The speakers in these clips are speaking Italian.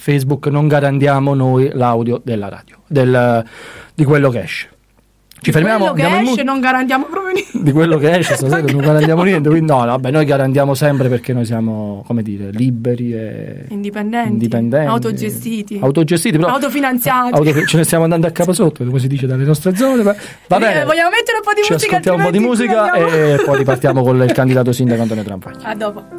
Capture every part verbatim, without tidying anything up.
Facebook non garantiamo noi l'audio della radio, del, di quello che esce. Ci di fermiamo, quello che esce mu- non garantiamo proprio niente. Di quello che esce stasera non garantiamo niente, quindi no, no, vabbè, noi garantiamo sempre perché noi siamo, come dire, liberi e indipendenti, indipendenti autogestiti, autogestiti però, autofinanziati. Auto, ce ne stiamo andando a capo sotto, come si dice dalle nostre zone. Va bene, eh, vogliamo mettere un po' di ci musica? Ascoltiamo un po' di musica e poi ripartiamo con il candidato sindaco Antonio Tranfaglia. A dopo.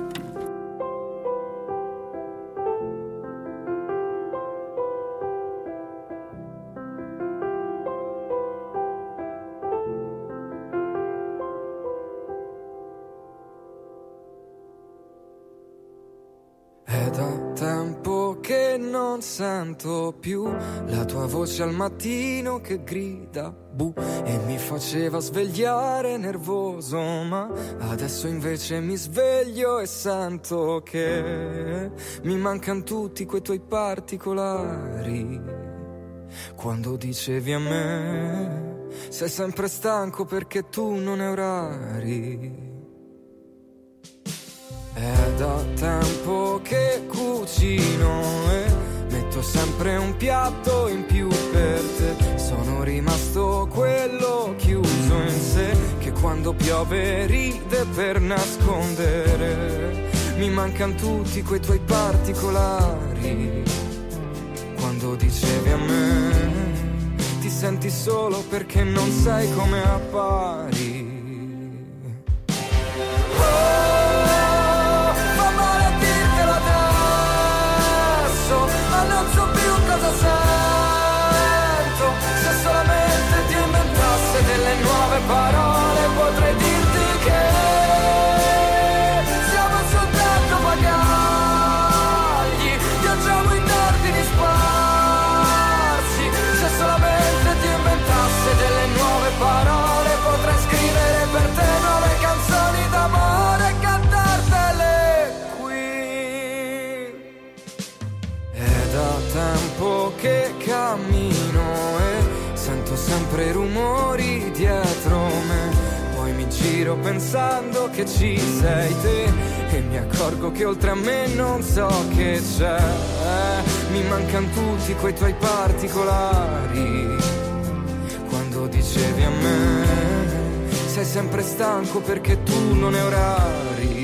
È da tempo che non sento più la tua voce al mattino che grida bu e mi faceva svegliare nervoso, ma adesso invece mi sveglio e sento che mi mancano tutti quei tuoi particolari. Quando dicevi a me sei sempre stanco perché tu non hai orari. È da tempo che cucino e metto sempre un piatto in più per te. Sono rimasto quello chiuso in sé che quando piove ride per nascondere. Mi mancano tutti quei tuoi particolari. Quando dicevi a me ti senti solo perché non sai come appari. Non so più cosa sento. Se solamente ti inventasse delle nuove parole potrei dirti che siamo soltanto bagagli, viaggiamo in ordini sparsi. Se solamente ti inventasse delle nuove parole potrei scrivere per te nuove canzoni d'amore e cantartele qui. È da tempo che cammino e sento sempre rumori dietro me. Poi mi giro pensando che ci sei te e mi accorgo che oltre a me non so che c'è. Mi mancano tutti quei tuoi particolari. Quando dicevi a me sei sempre stanco perché tu non hai orari.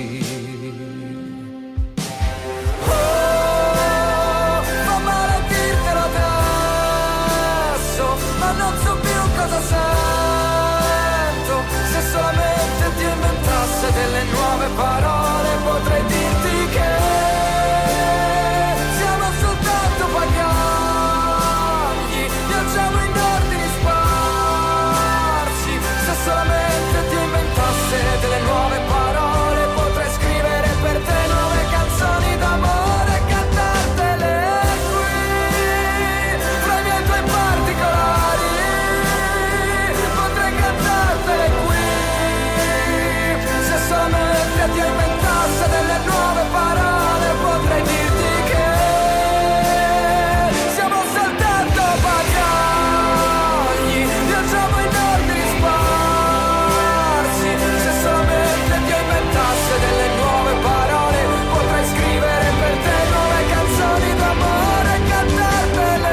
Non so più cosa sento. Se solamente ti inventasse delle nuove parole potrei dirti che siamo soltanto bagagli, viaggiamo in ordini sparsi. Se solamente ti inventasse delle nuove parole potrei scrivere per te nuove canzoni d'amore e cantartele qui fra i miei tuoi particolari. Solamente ti inventasse delle nuove parole potrei dirti che siamo soltanto bagagli, viaggiamo in ordini sparsi. Se solamente ti inventasse delle nuove parole potrei scrivere per te nuove canzoni d'amore e cantartele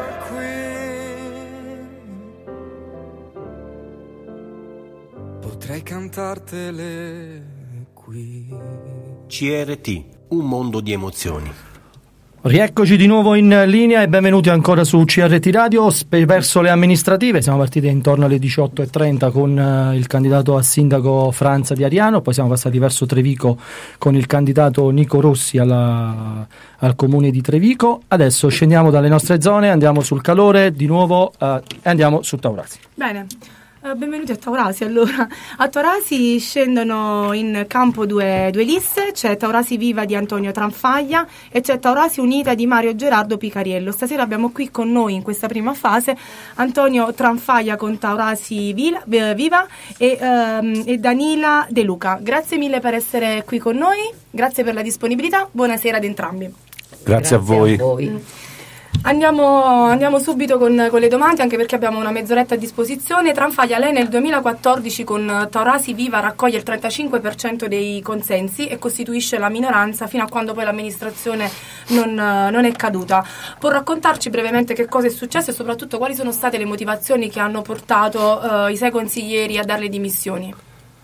qui. Potrei cantartele qui. C R T, un mondo di emozioni. Rieccoci di nuovo in linea e benvenuti ancora su C R T Radio. Verso le amministrative siamo partiti intorno alle diciotto e trenta con uh, il candidato a sindaco Franza Di Ariano, poi siamo passati verso Trevico con il candidato Nico Rossi alla, al comune di Trevico. Adesso scendiamo dalle nostre zone, andiamo sul calore di nuovo uh, e andiamo su Taurasi. Bene. Uh, benvenuti a Taurasi. Allora, a Taurasi scendono in campo due, due liste, c'è Taurasi Viva di Antonio Tranfaglia e c'è Taurasi Unita di Mario Gerardo Picariello. Stasera abbiamo qui con noi in questa prima fase Antonio Tranfaglia con Taurasi Vila, Viva e, um, e Danila De Luca. Grazie mille per essere qui con noi, grazie per la disponibilità, buonasera ad entrambi. Grazie, grazie a voi. A voi. Andiamo, andiamo subito con, con le domande, anche perché abbiamo una mezz'oretta a disposizione. Tranfaglia, lei nel duemilaquattordici con Taurasi Viva raccoglie il trentacinque per cento dei consensi e costituisce la minoranza fino a quando poi l'amministrazione non, non è caduta. Può raccontarci brevemente che cosa è successo e soprattutto quali sono state le motivazioni che hanno portato eh, i sei consiglieri a dare le dimissioni?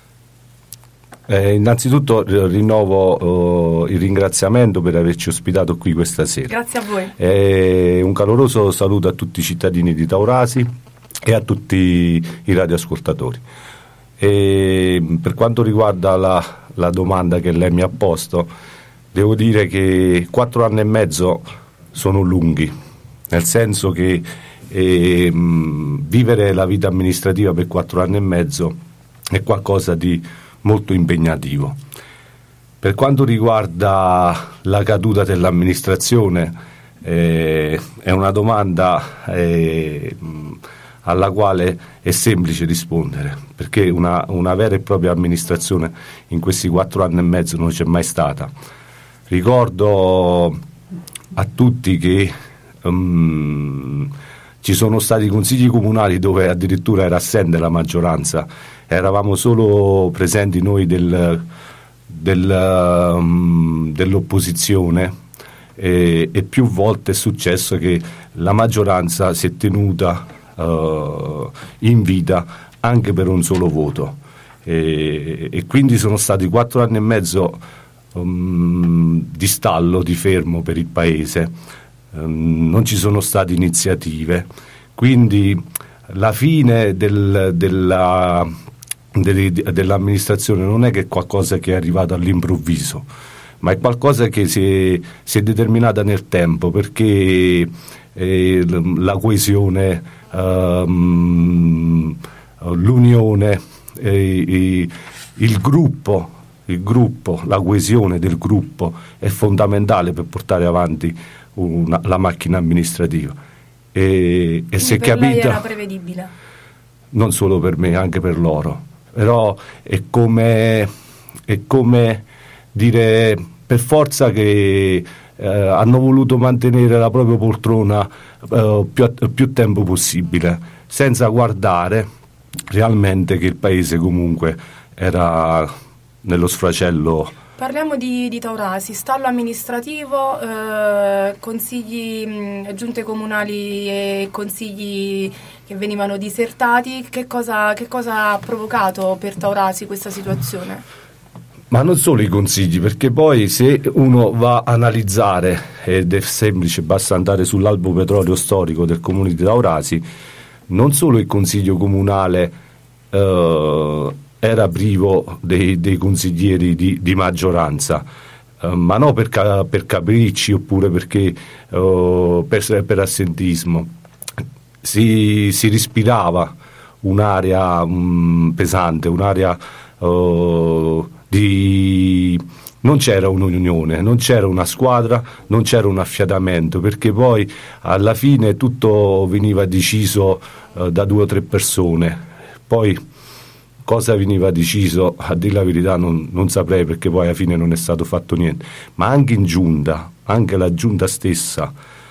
Eh, innanzitutto rinnovo uh, il ringraziamento per averci ospitato qui questa sera. Grazie a voi. Eh, un caloroso saluto a tutti i cittadini di Taurasi e a tutti i radioascoltatori. E per quanto riguarda la, la domanda che lei mi ha posto, devo dire che quattro anni e mezzo sono lunghi, nel senso che eh, mh, vivere la vita amministrativa per quattro anni e mezzo è qualcosa di molto impegnativo. Per quanto riguarda la caduta dell'amministrazione, eh, è una domanda eh, alla quale è semplice rispondere, perché una, una vera e propria amministrazione in questi quattro anni e mezzo non c'è mai stata. Ricordo a tutti che um, ci sono stati consigli comunali dove addirittura era assente la maggioranza, eravamo solo presenti noi del, del, um, dell'opposizione e, e più volte è successo che la maggioranza si è tenuta uh, in vita anche per un solo voto e, e quindi sono stati quattro anni e mezzo um, di stallo, di fermo per il paese, um, non ci sono state iniziative, quindi la fine del, della, dell'amministrazione non è che è qualcosa che è arrivato all'improvviso, ma è qualcosa che si è, si è determinata nel tempo, perché eh, la coesione, ehm, l'unione, eh, il gruppo, il gruppo, la coesione del gruppo è fondamentale per portare avanti una, la macchina amministrativa. E, e se per capita, lei era prevedibile? Non solo per me, anche per loro. Però è come, è come dire per forza che eh, hanno voluto mantenere la propria poltrona eh, più, più tempo possibile, senza guardare realmente che il paese comunque era nello sfracello. Parliamo di, di Taurasi, stallo amministrativo, eh, consigli, mh, giunte comunali e consigli che venivano disertati. Che cosa, che cosa ha provocato per Taurasi questa situazione? Ma non solo i consigli, perché poi se uno va a analizzare, ed è semplice, basta andare sull'albo petrolio storico del comune di Taurasi, non solo il consiglio comunale eh, era privo dei, dei consiglieri di, di maggioranza, uh, ma no per, ca- per capricci oppure perché uh, per, per assentismo. Si, si respirava un'area um, pesante, un'area uh, di... non c'era un'unione, non c'era una squadra, non c'era un affiatamento, perché poi alla fine tutto veniva deciso uh, da due o tre persone. Poi cosa veniva deciso, a dire la verità non, non saprei, perché poi alla fine non è stato fatto niente, ma anche in giunta, anche la giunta stessa,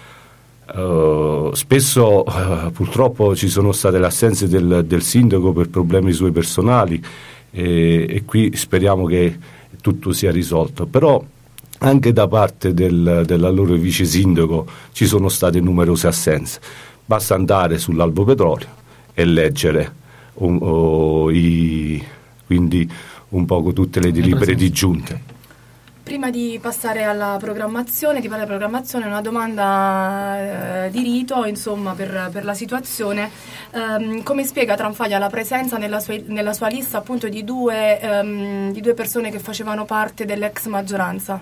uh, spesso uh, purtroppo ci sono state le assenze del, del sindaco per problemi suoi personali e, e qui speriamo che tutto sia risolto, però anche da parte del, dell'allora vice sindaco ci sono state numerose assenze, basta andare sull'Albo Petrolio e leggere Um, oh, i, quindi un poco tutte le delibere di giunte. Prima di passare alla programmazione, di parlare programmazione, una domanda eh, di rito, insomma, per, per la situazione. Um, come spiega Tranfaglia la presenza nella sua, nella sua lista appunto di due, um, di due persone che facevano parte dell'ex maggioranza?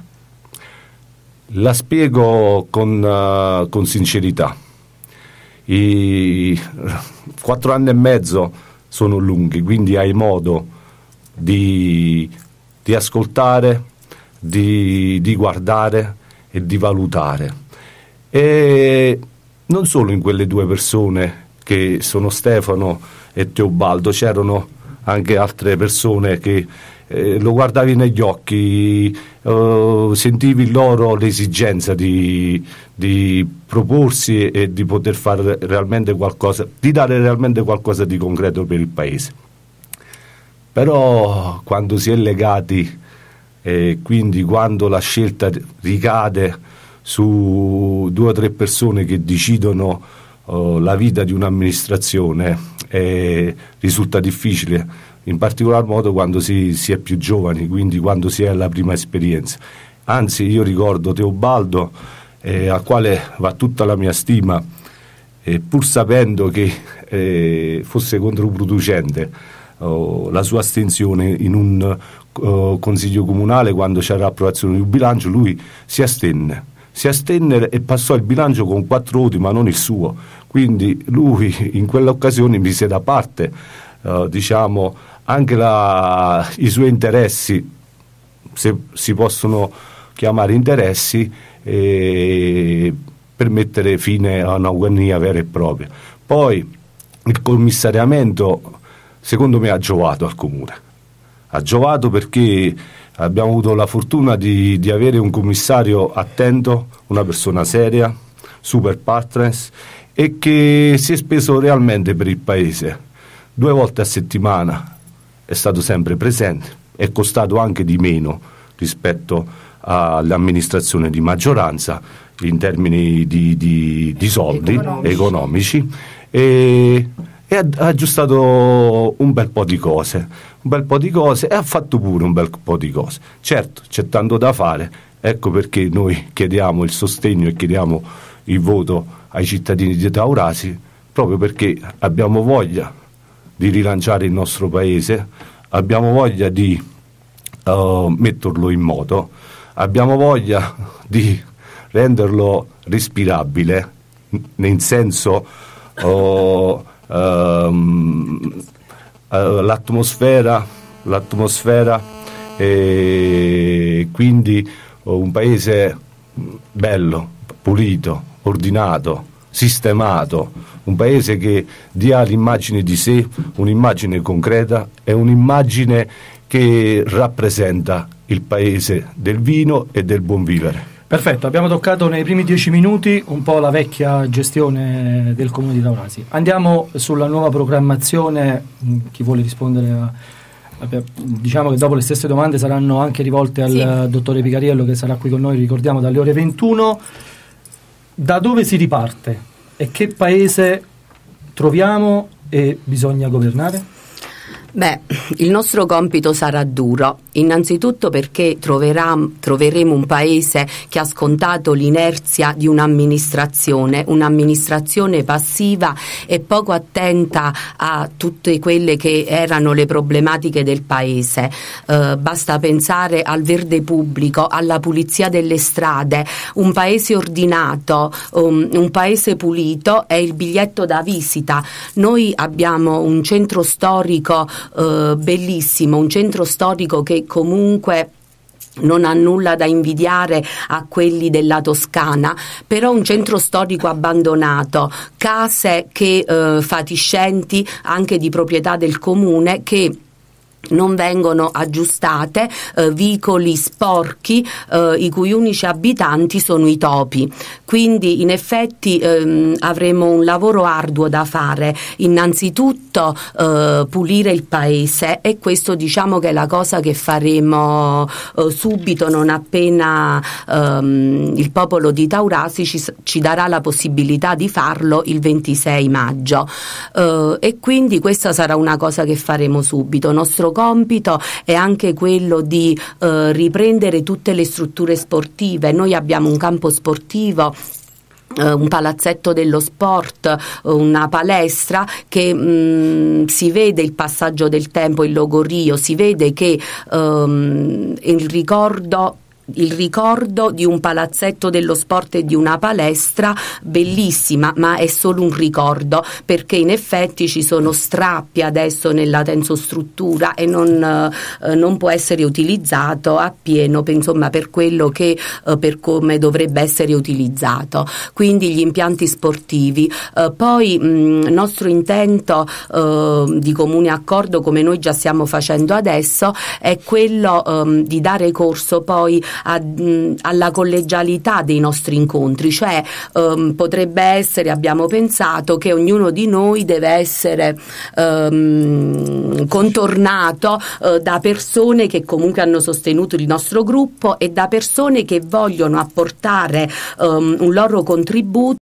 La spiego con, uh, con sincerità. I quattro anni e mezzo sono lunghi, quindi hai modo di, di ascoltare, di, di guardare e di valutare. E non solo in quelle due persone che sono Stefano e Teobaldo, c'erano anche altre persone che eh, lo guardavi negli occhi, eh, sentivi loro l'esigenza di, di proporsi e di poter fare realmente qualcosa, di dare realmente qualcosa di concreto per il paese. Però quando si è legati e quindi quando la scelta ricade su due o tre persone che decidono uh, la vita di un'amministrazione, eh, risulta difficile, in particolar modo quando si, si è più giovani, quindi quando si è alla prima esperienza. Anzi, io ricordo Teobaldo, eh, al quale va tutta la mia stima, eh, pur sapendo che eh, fosse controproducente uh, la sua astensione in un uh, consiglio comunale quando c'era l'approvazione di un bilancio, lui si astenne. Si astenne e passò il bilancio con quattro voti, ma non il suo. Quindi lui in quell'occasione mise da parte, uh, diciamo, anche la, i suoi interessi, se si possono chiamare interessi, eh, per mettere fine a un'agonia vera e propria. Poi il commissariamento, secondo me, ha giovato al comune. Ha giovato perché abbiamo avuto la fortuna di, di avere un commissario attento, una persona seria, super partners, e che si è speso realmente per il paese. Due volte a settimana è stato sempre presente, è costato anche di meno rispetto all'amministrazione di maggioranza in termini di, di, di soldi economici, economici e, e ha, ha aggiustato un bel po' di cose, un bel po' di cose e ha fatto pure un bel po' di cose. Certo, c'è tanto da fare, ecco perché noi chiediamo il sostegno e chiediamo il voto ai cittadini di Taurasi, proprio perché abbiamo voglia di rilanciare il nostro paese, abbiamo voglia di uh, metterlo in moto, abbiamo voglia di renderlo respirabile, nel senso uh, um, uh, l'atmosfera, l'atmosfera e quindi uh, un paese bello, pulito, ordinato, sistemato, un paese che dia l'immagine di sé, un'immagine concreta e un'immagine che rappresenta il paese del vino e del buon vivere. Perfetto, abbiamo toccato nei primi dieci minuti un po' la vecchia gestione del Comune di Taurasi. Andiamo sulla nuova programmazione. Chi vuole rispondere a, a, diciamo che dopo le stesse domande saranno anche rivolte al sì. dottore Picariello, che sarà qui con noi, ricordiamo, dalle ore ventuno. Da dove si riparte e che paese troviamo e bisogna governare? Beh, il nostro compito sarà duro, innanzitutto perché troverà, troveremo un paese che ha scontato l'inerzia di un'amministrazione, un'amministrazione passiva e poco attenta a tutte quelle che erano le problematiche del paese. Eh, basta pensare al verde pubblico, alla pulizia delle strade. Un paese ordinato, um, un paese pulito è il biglietto da visita. Noi abbiamo un centro storico Uh, bellissimo, un centro storico che comunque non ha nulla da invidiare a quelli della Toscana, però un centro storico abbandonato, case che uh, fatiscenti anche di proprietà del comune che non vengono aggiustate, eh, vicoli sporchi eh, i cui unici abitanti sono i topi. Quindi in effetti ehm, avremo un lavoro arduo da fare, innanzitutto eh, pulire il paese, e questo diciamo che è la cosa che faremo eh, subito, non appena ehm, il popolo di Taurasi ci, ci darà la possibilità di farlo il ventisei maggio, eh, e quindi questa sarà una cosa che faremo subito. Nostro compito è anche quello di eh, riprendere tutte le strutture sportive. Noi abbiamo un campo sportivo, un palazzetto dello sport, una palestra che mh, si vede il passaggio del tempo, il logorio, si vede che um, il ricordo il ricordo di un palazzetto dello sport e di una palestra bellissima, ma è solo un ricordo, perché in effetti ci sono strappi adesso nella tensostruttura e non, eh, non può essere utilizzato appieno, insomma, per quello che eh, per come dovrebbe essere utilizzato. Quindi gli impianti sportivi. Eh, poi mh, nostro intento eh, di comune accordo, come noi già stiamo facendo adesso, è quello eh, di dare corso poi A, mh, alla collegialità dei nostri incontri, cioè um, potrebbe essere, abbiamo pensato che ognuno di noi deve essere um, contornato uh, da persone che comunque hanno sostenuto il nostro gruppo e da persone che vogliono apportare um, un loro contributo